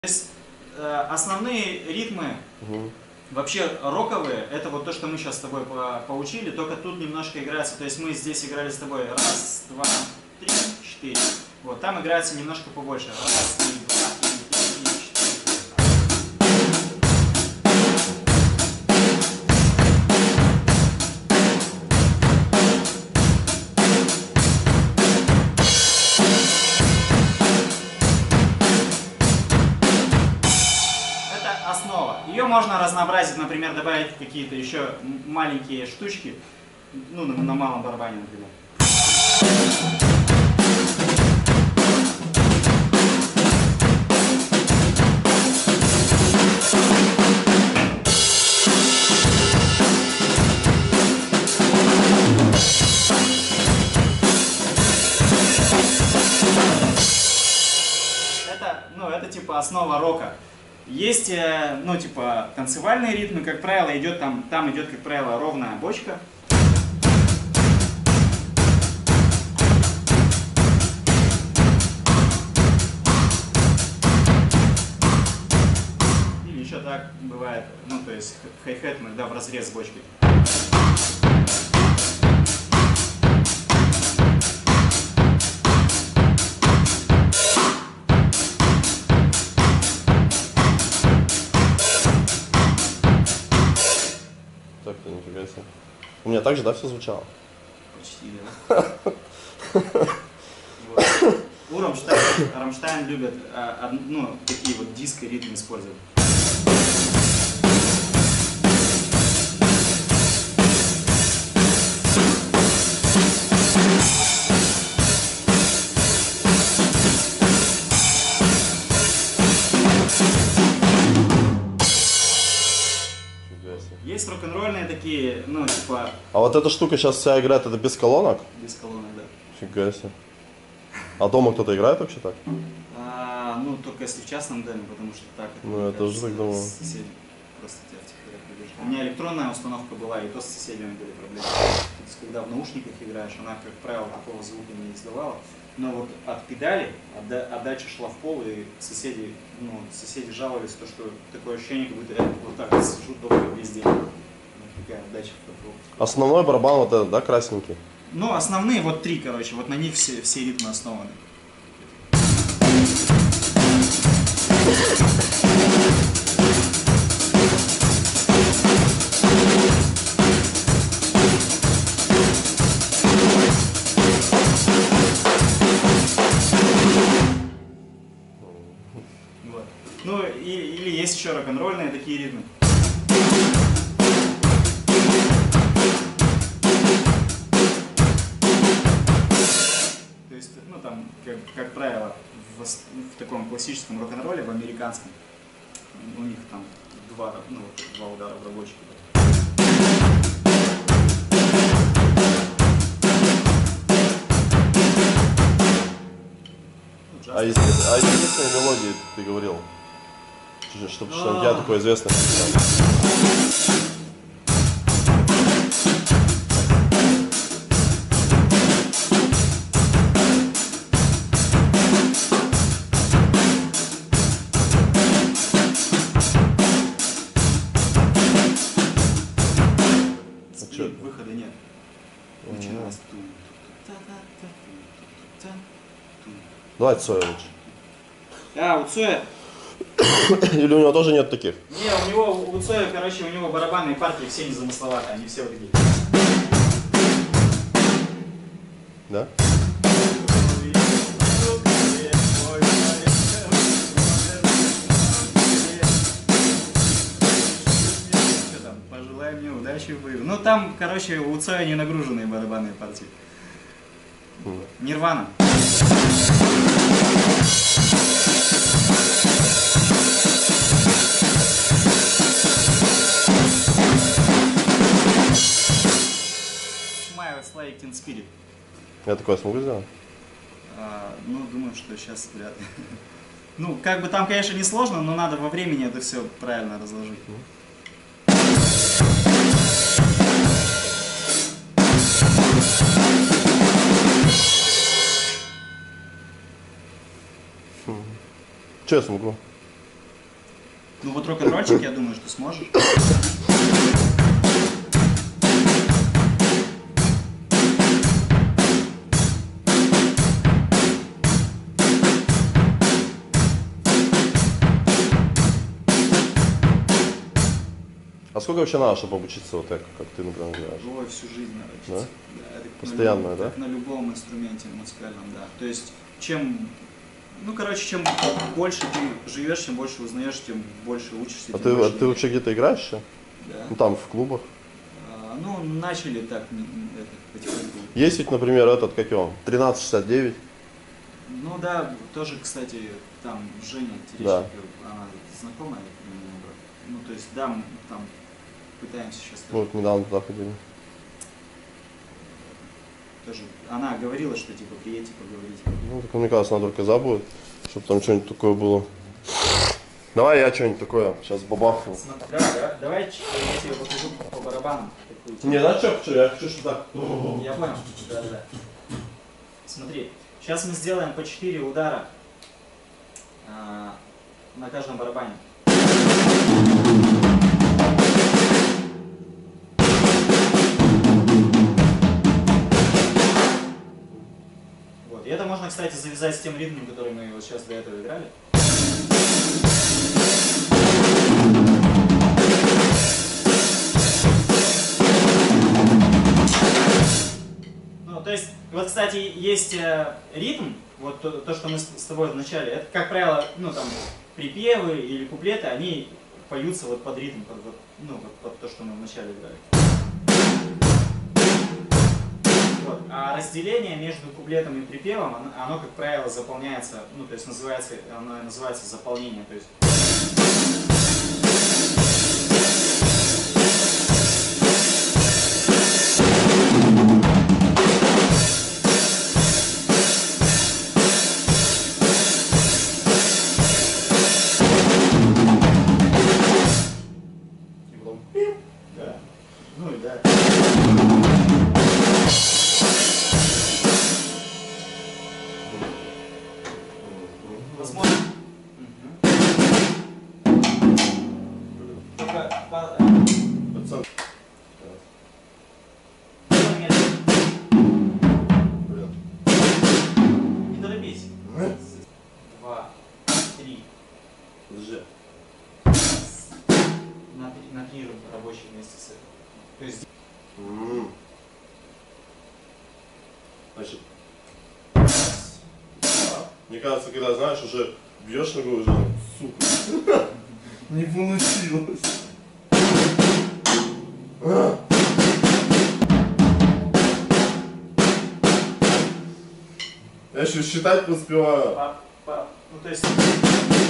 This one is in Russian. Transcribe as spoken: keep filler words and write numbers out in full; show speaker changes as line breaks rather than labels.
То есть э, основные ритмы,
угу.
вообще роковые, это вот то, что мы сейчас с тобой по поучили, только тут немножко играется. То есть мы здесь играли с тобой раз, два, три, четыре. Вот, там играется немножко побольше. Раз, три, два, три, три, четыре. Основа. Ее можно разнообразить, например, добавить какие-то еще маленькие штучки, ну, на, на малом барабане, например. Это, ну, это типа основа рока. Есть, ну, типа, танцевальные ритмы, как правило, идет там, там идет, как правило, ровная бочка. Или еще так бывает, ну, то есть хай-хет иногда в разрез с бочкой.
Так, нифига себе. У меня так же, да, все звучало?
Почти, да. Вот. У Рамштайн, Рамштайн любят, а, ну, такие вот диско-ритмы использовать. Есть рок-н-ролльные такие, ну, типа...
А вот эта штука сейчас вся играет, это без колонок?
Без колонок, да.
Фига себе. А дома кто-то играет вообще так?
А, ну, только если в частном доме, потому что так...
Ну, я тоже так думал.
Соседи просто тебя втихаря прибежит. У меня электронная установка была, и то с соседями были проблемы. То есть, когда в наушниках играешь, она, как правило, такого звука не издавала. Но вот от педали отдача шла в пол, и соседи, ну, соседи жаловались, то, что такое ощущение, как будто я вот так сижу дома весь день. Вот такая отдача в пол.
Основной барабан вот этот, да, красненький?
Ну, основные вот три, короче, вот на них все, все ритмы основаны. Вот. Ну, и, или есть еще рок-н-ролльные такие ритмы. То есть, ну, там, как, как правило, в, в таком классическом рок-н-ролле, в американском, у них там два, ну, два удара в рабочий.
А из, а из единственной мелодии ты говорил, чтобы что у тебя такое известное.
Выхода нет. Начиналось.
Давай Цоя лучше.
А, у Цоя.
Или у него тоже нет таких?
Не, у него, у Цоя, короче, у него барабанные партии все незамысловатые, они все вот такие.
Да?
Пожелай мне удачи в бою. Ну там, короче, у Цоя не нагруженные барабанные партии.
Mm.
Нирвана. Smiles like Teen Spirit.
Я такое смогу сделать?
А, ну, думаю, что сейчас вряд ли. Ну, как бы там, конечно, не сложно, но надо во времени это все правильно разложить.
Что я смогу?
Ну вот рок-н-ролльчик, я думаю, что сможешь.
А сколько вообще надо, чтобы обучиться вот так, как ты, например, играешь?
Ой, всю жизнь надо учиться.
Да?
Да, это как
Постоянно,
на любом,
да?
Как на любом инструменте музыкальном, да. То есть, чем, ну, короче, чем больше ты живешь, чем больше узнаешь, тем больше учишься.
А
тем
ты, а
больше
ты вообще где-то играешь еще?
Да.
Ну там, в клубах?
А, ну, начали так, м, это, потихоньку.
Есть ведь, например, этот, как его, тринадцать шестьдесят девять.
Ну да, тоже, кстати, там Женя Терещенко,
Да.
она знакомая немного. Ну, то есть, да, мы там пытаемся сейчас тоже,
Вот, недавно туда ходили.
тоже. Она говорила, что типа приедьте поговорить.
Ну, так мне кажется, надо только забудет, чтобы там что-нибудь такое было. Давай я что-нибудь такое, сейчас бабахну.
Смотри, давай, давай, давай, я тебе покажу по барабанам. какую-то.
Не, да что хочу, я хочу, что так.
Я понял, да, да. Смотри, сейчас мы сделаем по четыре удара а, на каждом барабане. Вот. И это можно, кстати, завязать с тем ритмом, который мы вот сейчас до этого играли. Ну, то есть, вот, кстати, есть э, ритм, вот то, то, что мы с, с тобой вначале, это, как правило, ну, там, припевы или куплеты, они поются вот под ритм, под, вот, ну, вот, под то, что мы вначале играли. Вот. А разделение между куплетом и припевом, оно, оно, как правило, заполняется, ну, то есть, называется, оно называется заполнение, то есть... Да. Ну и да. Посмотрим. Только по...
Пацан. Блин.
Не торопись. Два, три.
Подожди.
На три, на три рабочие вместе с этим. То есть...
М. Значит. Мне кажется, когда, знаешь, уже бьешь ногу, уже, сука, не получилось. Я еще считать не успеваю.
По, по, ну то есть...